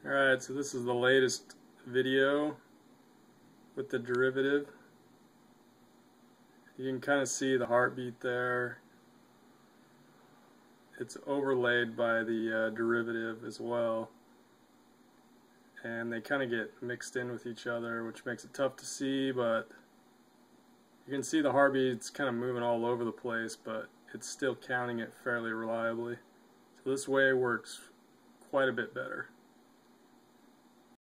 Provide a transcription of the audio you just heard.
Alright, so this is the latest video with the derivative. You can kind of see the heartbeat there. It's overlaid by the derivative as well. And they kind of get mixed in with each other, which makes it tough to see, but you can see the heartbeat's kind of moving all over the place, but it's still counting it fairly reliably. So this way works quite a bit better.